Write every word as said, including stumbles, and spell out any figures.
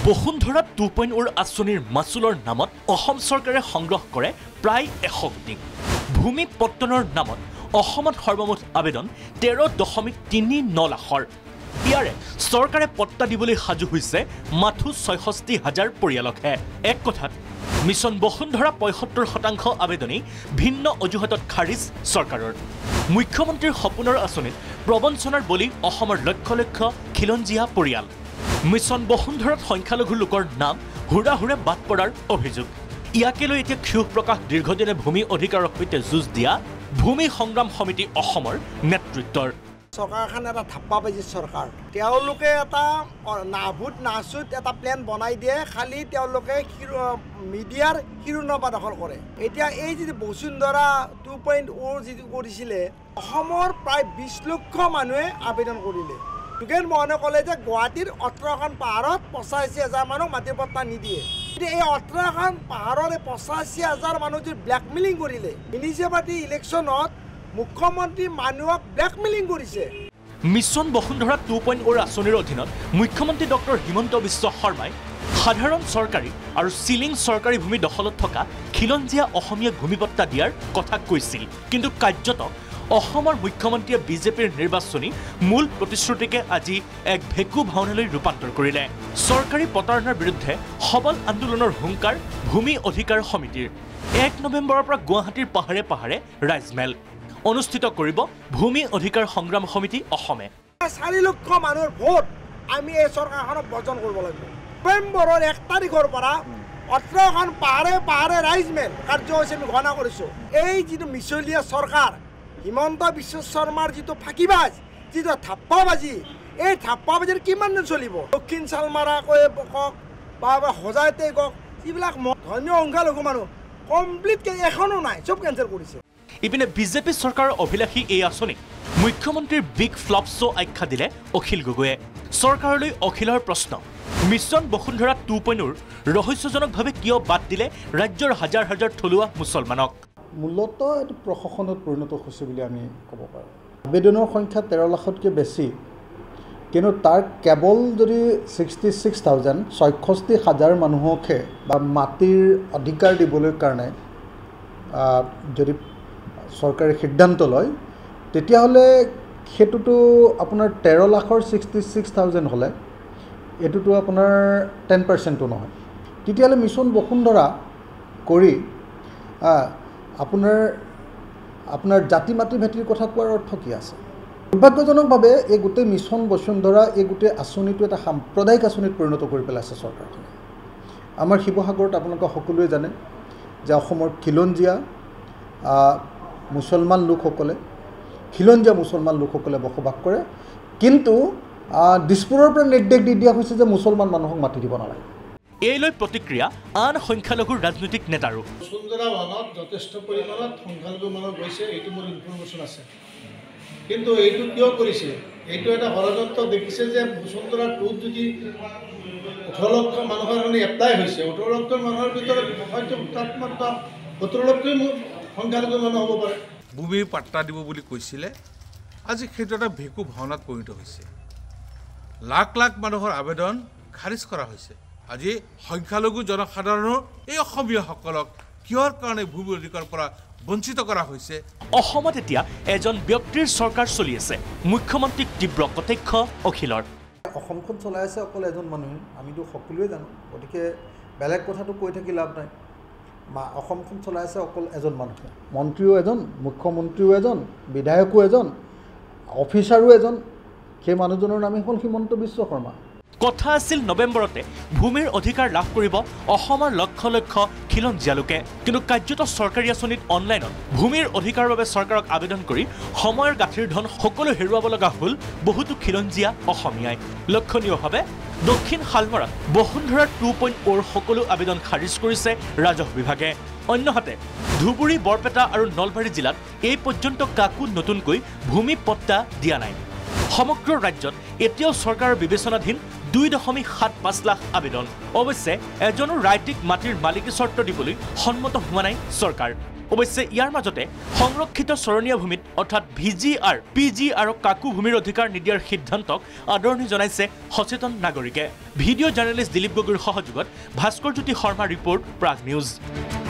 বসুন্ধৰা two point অ'ৰ আঁচনিৰ মাচুলৰ নামত অসম চৰকাৰে সংগ্ৰহ কৰে প্ৰায় এশ কোটি। ভূমি পত্তনৰ নামত অসমত সৰ্বমুঠ আবেদন তেৰ দশমিক তিনি ন লাখৰ। ইয়াৰে চৰকাৰে পট্টা দিবলৈ সাজু হৈছে মাথো ছয়ষষ্ঠি হাজাৰ পৰিয়ালকহে। এক কথাত মিছন বসুন্ধৰা পঁয়সত্তৰ শতাংশ আবেদনেই ভিন্ন অজুহাতত খাৰিজ চৰকাৰৰ। মুখ্যমন্ত্ৰীৰ সপোনৰ আঁচনিত প্ৰবঞ্চনাৰ বলি অসমৰ লক্ষ লক্ষ খিলঞ্জীয়া পৰিয়াল। মিছন বসুন্ধৰাত সংখ্যালঘু লোকৰ নাম হুৰা হুৰে বাদ পৰাৰ অভিযোগ। ইয়াকে লৈ এতিয়া ক্ষোভ প্ৰকাশ দীৰ্ঘদিনে ভূমি অধিকাৰৰ সৈতে যুঁজ দিয়া ভূমি সংগ্ৰাম সমিতি অসমৰ নেতৃত্বৰ। চৰকাৰখন এটা ধাপ্পাবাজি চৰকাৰ। তেওঁলোকে এটা নাভূত নাচুত এটা প্লেন বনাই দিয়ে, খালি তেওঁলোকে মিডিয়াৰ শিৰোনামা দখল কৰে। এতিয়া এই যিটো বসুন্ধৰা টু পইণ্ট অ' যিটো কৰিছিলে, অসমৰ প্ৰায় বিছ লক্ষ মানুহে আবেদন কৰিলে। যোগেন মোহনে ক'লে যে গুৱাহাটীৰ ওঠৰখন পাহাৰত পঁচাশী হাজাৰ মানুহ মাটিৰ পট্টা নিদিয়ে। এতিয়া এই ওঠৰখন পাহাৰৰ এই পঁচাশী হাজাৰ মানুহ যদি ব্লেকমেইলিং কৰিলে, মিউনিচিপালিটি ইলেকশ্যনত মুখ্যমন্ত্ৰী মানুহক ব্লেকমেইলিং কৰিছে। মিছন বসুন্ধৰা টু পইণ্ট অ'ৰ আঁচনিৰ অধীনত মুখ্যমন্ত্ৰী ডক্টৰ হিমন্ত বিশ্ব শৰ্মাই সাধাৰণ চৰকাৰী আৰু চিলিং চৰকাৰী ভূমি দখলত থকা খিলঞ্জীয়া অসমীয়াক ভূমিপট্টা দিয়াৰ কথা কৈছিল। কিন্তু কাৰ্যত অসমৰ মুখ্যমন্ত্ৰীয়ে বিজেপিৰ নিৰ্বাচনী মূল প্ৰতিশ্ৰুতিকে আজি এক ভেকু ভাওনালৈ ৰূপান্তৰ কৰিলে। চৰকাৰী প্ৰতাৰণাৰ বিৰুদ্ধে সবল আন্দোলনৰ হুংকাৰ ভূমি অধিকাৰ সমিতিৰ। এক নৱেম্বৰৰ পৰা গুৱাহাটীৰ পাহাৰে পাহাৰে ৰাইজমেল অনুষ্ঠিত কৰিব ভূমি অধিকাৰ সংগ্ৰাম সমিতি অসমে। চাৰি লক্ষ মানুহৰ ভোট আমি এই চৰকাৰখনক বৰ্জন কৰিব লাগিব। নৱেম্বৰৰ এক তাৰিখৰ পৰা ওঠৰখন পাহাৰে পাহাৰে ৰাইজমেল কাৰ্যসূচী আমি ঘোষণা কৰিছোঁ। এই যিটো মিছলীয়া চৰকাৰ, হিমন্ত বিশ্ব শৰ্মাৰ যিটো ফাঁকিবাজ, যিটো ধাপ্পাবাজি, এই ধাপ্পাবাজিৰ কিমান দিন চলিব? দক্ষিণ চালমাৰা কৈ কওক বা সজাইতে কওক, যিবিলাক ধৰ্মীয় সংখ্যালঘু মানুহ কমপ্লিটকৈ এখনো নাই, চব কেঞ্চেল কৰিছে। ইপিনে বিজেপি চৰকাৰৰ অভিলাষী এই আঁচনিক মুখ্যমন্ত্ৰীৰ বিগ ফ্লপ শ্ব' আখ্যা দিলে অখিল গগৈয়ে। চৰকাৰলৈ অখিলৰ প্ৰশ্ন, মিছন বসুন্ধৰা টু পইণ্ট অ'ৰ ৰহস্যজনকভাৱে কিয় বাদ দিলে ৰাজ্যৰ হাজাৰ হাজাৰ থলুৱা মুছলমানক? মূলতঃ এইটো প্ৰশাসনত পৰিণত হৈছে বুলি আমি ক'ব পাৰোঁ। আবেদনৰ সংখ্যা তেৰ লাখতকৈ বেছি, কিন্তু তাৰ কেৱল যদি ছিক্সটি ছিক্স থাউজেণ্ড ছয়ষষ্ঠি হাজাৰ মানুহকহে বা মাটিৰ অধিকাৰ দিবলৈ কাৰণে যদি চৰকাৰে সিদ্ধান্ত লয়, তেতিয়াহ'লে সেইটোতো আপোনাৰ তেৰ লাখৰ ছিক্সটি ছিক্স থাউজেণ্ড হ'লে এইটোতো আপোনাৰ টেন পাৰ্চেণ্টো নহয়। তেতিয়াহ'লে মিছন বসুন্ধৰা কৰি আপোনাৰ আপোনাৰ জাতি মাটি ভেটিৰ কথা কোৱাৰ অৰ্থ কি আছে? দুৰ্ভাগ্যজনকভাৱে এই গোটেই মিছন বসুন্ধৰা এই গোটেই আঁচনিটো এটা সাম্প্ৰদায়িক আঁচনিত পৰিণত কৰি পেলাইছে চৰকাৰখনে। আমাৰ শিৱসাগৰত আপোনালোকে সকলোৱে জানে যে অসমৰ খিলঞ্জীয়া মুছলমান লোকসকলে খিলঞ্জীয়া মুছলমান লোকসকলে বসবাস কৰে, কিন্তু দিছপুৰৰ পৰা নিৰ্দেশ দি দিয়া হৈছে যে মুছলমান মানুহক মাটি দিব নালাগে। এই লৈ প্ৰতিক্ৰিয়া আন সংখ্যালঘুৰ ৰাজনৈতিক নেতাৰো। বসুন্ধৰা ওৱানত যথেষ্ট পৰিমাণত সংখ্যালঘু মানুহ গৈছে, এইটো মোৰ ইনফৰ্মেশ্যন আছে। কিন্তু এইটো কিয় কৰিছে? এইটো এটা ষড়যন্ত্ৰ দেখিছে যে বসুন্ধৰা টুত যদি ওঠৰ লক্ষ মানুহৰ কাৰণে এপ্লাই হৈছে, ওঠৰ লক্ষ মানুহৰ ভিতৰত হয়তো তাত মাত্ৰ সোতৰ লক্ষই সংখ্যালঘু মানুহ হ'ব পাৰে। ভূমি পাট্টা দিব বুলি কৈছিলে, আজি সেইটো এটা ভেকু ভাওনাত পৰিণত হৈছে। লাখ লাখ মানুহৰ আবেদন খাৰিজ কৰা হৈছে। আজি সংখ্যালঘু জনসাধাৰণৰ এই অসমীয়াসকলক কিহৰ কাৰণে ভূমি অধিকাৰৰ পৰা বঞ্চিত কৰা হৈছে? অসমত এতিয়া এজন ব্যক্তিৰ চৰকাৰ চলি আছে, মুখ্যমন্ত্ৰীক তীব্ৰ কটাক্ষ অখিলৰ। অসমখন চলাই আছে অকল এজন মানুহে, আমিতো সকলোৱে জানো, গতিকে বেলেগ কথাটো কৈ থাকি লাভ নাই। মা অসমখন চলাই আছে অকল এজন মানুহে, মন্ত্ৰীও এজন, মুখ্যমন্ত্ৰীও এজন, বিধায়কো এজন, অফিচাৰো এজন। সেই মানুহজনৰ নামেই হ'ল হিমন্ত বিশ্ব শৰ্মা। কথা আছিল নৱেম্বৰতে ভূমিৰ অধিকাৰ লাভ কৰিব অসমৰ লক্ষ লক্ষ খিলঞ্জীয়া লোকে, কিন্তু কাৰ্যত চৰকাৰী আঁচনিত অনলাইনত ভূমিৰ অধিকাৰৰ বাবে চৰকাৰক আবেদন কৰি সময়ৰ গাঁঠিৰ ধন সকলো হেৰুৱাব লগা হ'ল বহুতো খিলঞ্জীয়া অসমীয়াই। লক্ষণীয়ভাৱে দক্ষিণ শালমৰাত বসুন্ধৰা টু পইণ্ট অ'ৰ সকলো আবেদন খাৰিজ কৰিছে ৰাজহ বিভাগে। অন্যহাতে ধুবুৰী, বৰপেটা আৰু নলবাৰী জিলাত এই পৰ্যন্ত কাকো নতুনকৈ ভূমি পট্টা দিয়া নাই। সমগ্ৰ ৰাজ্যত এতিয়াও চৰকাৰৰ বিবেচনাধীন দুই দশমিক সাত পাঁচ লাখ আবেদন। অৱশ্যে এজনো ৰাইটিক মাটিৰ মালিকী চৰ্ত দিবলৈ সন্মত হোৱা নাই চৰকাৰ। অৱশ্যে ইয়াৰ মাজতে সংৰক্ষিত চৰণীয়া ভূমিত অৰ্থাৎ V G R P G আৰু কাকু ভূমিৰ অধিকাৰ নিদিয়াৰ সিদ্ধান্তক আদৰণি জনাইছে সচেতন নাগৰিকে ভিডিঅ' জাৰ্নেলিষ্ট দিলীপ গগৈৰ সহযোগত ভাস্কৰ জ্যোতি শৰ্মা ৰিপৰ্ট প্ৰাগ নিউজ।